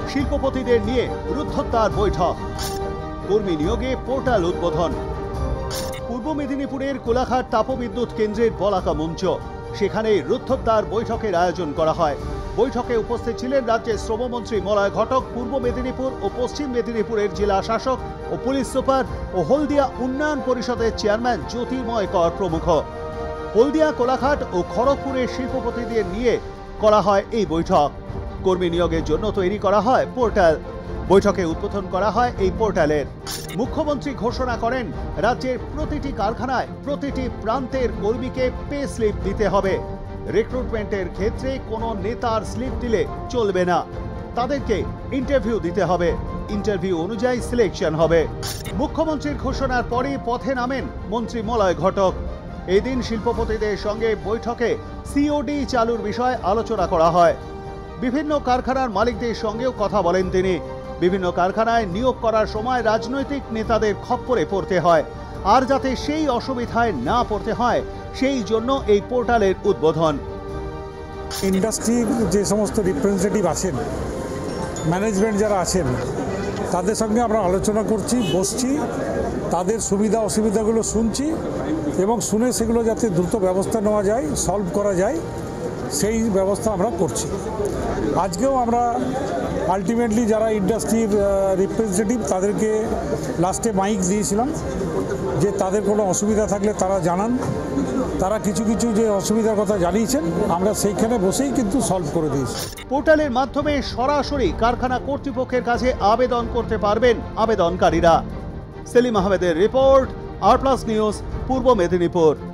শিল্পপতিদের নিয়ে রুদ্ধদ্বার বৈঠক, কর্মী নিয়োগে পোর্টাল উদ্বোধন। পূর্ব মেদিনীপুরের কোলাঘাট তাপবিদ্যুৎ কেন্দ্রের বলাকা মঞ্চ, সেখানে রুদ্ধদ্বার বৈঠকের আয়োজন করা হয়। বৈঠকে উপস্থিত ছিলেন রাজ্যের শ্রমমন্ত্রী মলয় ঘটক, পূর্ব মেদিনীপুর ও পশ্চিম মেদিনীপুরের জেলা শাসক ও পুলিশ সুপার ও হলদিয়া উন্নয়ন পরিষদের চেয়ারম্যান জ্যোতির্ময় কর প্রমুখ। হলদিয়া, কোলাঘাট ও খড়গপুরের শিল্পপতিদের নিয়ে করা হয় এই বৈঠক। কর্মী নিয়োগের জন্য তৈরি করা হয় পোর্টাল। বৈঠকে উদ্বোধন করা হয় এই পোর্টালের। মুখ্যমন্ত্রী ঘোষণা করেন, রাজ্যের প্রতিটি কারখানায় প্রতিটি প্রান্তের কর্মীকে পে স্লিপ দিতে হবে। রিক্রুটমেন্টের ক্ষেত্রে কোনো নেতার স্লিপ দিলে চলবে না, তাদেরকে ইন্টারভিউ দিতে হবে। ইন্টারভিউ অনুযায়ী সিলেকশন হবে। মুখ্যমন্ত্রীর ঘোষণার পরই পথে নামেন মন্ত্রী মলয় ঘটক। এই দিন শিল্পপতিদের সঙ্গে বৈঠকে সিওডি চালুর বিষয়ে আলোচনা করা হয়। বিভিন্ন কারখানার মালিকদের সঙ্গেও কথা বলেন তিনি। বিভিন্ন কারখানায় নিয়োগ করার সময় রাজনৈতিক নেতাদের খপ্পরে পড়তে হয়, আর যাতে সেই অসুবিধায় না পড়তে হয় সেই জন্য এই পোর্টালের উদ্বোধন। ইন্ডাস্ট্রির যে সমস্ত রিপ্রেজেন্টেটিভ আছেন, ম্যানেজমেন্ট যারা আছেন, তাদের সঙ্গে আমরা আলোচনা করছি, বসছি, তাদের সুবিধা অসুবিধাগুলো শুনছি এবং শুনে সেগুলো যাতে দ্রুত ব্যবস্থা নেওয়া যায়, সলভ করা যায়, সেই ব্যবস্থা আমরা করছি। আজকেও আমরা আলটিমেটলি যারা ইন্ডাস্ট্রির রিপ্রেজেন্টেটিভ তাদেরকে লাস্টে মাইক দিয়েছিলাম যে তাদের কোনো অসুবিধা থাকলে তারা জানান। তারা কিছু কিছু যে অসুবিধার কথা জানিয়েছেন, আমরা সেইখানে বসেই কিন্তু সলভ করে দিয়েছি। পোর্টালের মাধ্যমে সরাসরি কারখানা কর্তৃপক্ষের কাছে আবেদন করতে পারবেন আবেদনকারীরা। সেলিম আহমেদের রিপোর্ট, আর প্লাস নিউজ, পূর্ব মেদিনীপুর।